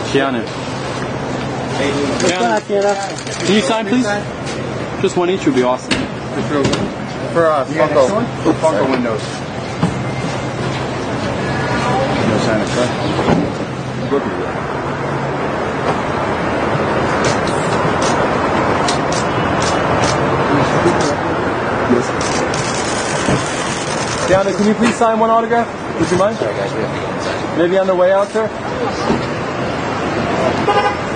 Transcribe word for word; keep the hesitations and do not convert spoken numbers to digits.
Keanu. Keanu. Can you sign, please? Just one each would be awesome. For uh, Funko, for Funko windows. No sign of that. Keanu, can you please sign one autograph? Would you mind? Sorry guys, we have to go inside. Maybe on the way out, sir?